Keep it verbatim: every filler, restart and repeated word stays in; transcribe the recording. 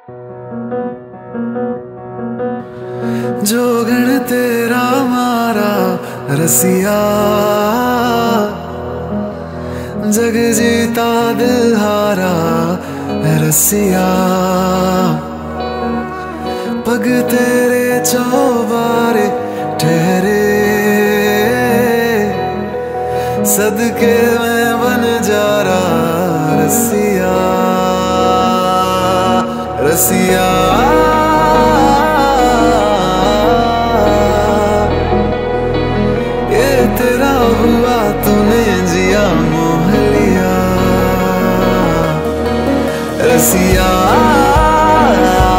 जोगण तेरा मारा रसिया, जग जीता दिल हारा रसिया। पग तेरे चौबारे ठहरे, सदके मैं बन जा रहा रसिया रसिया। ये तेरा हुआ तूने जिया मोह लिया रसिया।